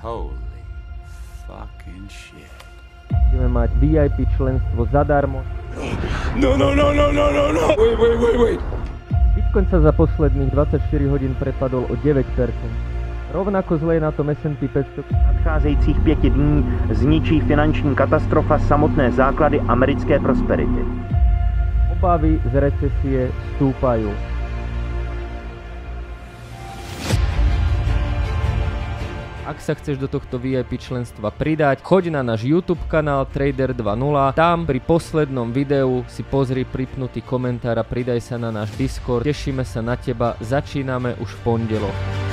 Holy fucking shit. Budeme mať VIP členstvo zadarmo. No. Wait. Bitcoin sa za posledných 24 hodín prepadol o 9%. Rovnako zle je na tom S&P 500. Nadcházejících 5 dní zničí finanční katastrofa samotné základy americké prosperity. Obavy z recesie stúpajú. Ak sa chceš do tohto VIP členstva pridať, choď na náš YouTube kanál Trader 2.0. Tam pri poslednom videu si pozri pripnutý komentár a pridaj sa na náš Discord. Tešíme sa na teba, začíname už v pondelok.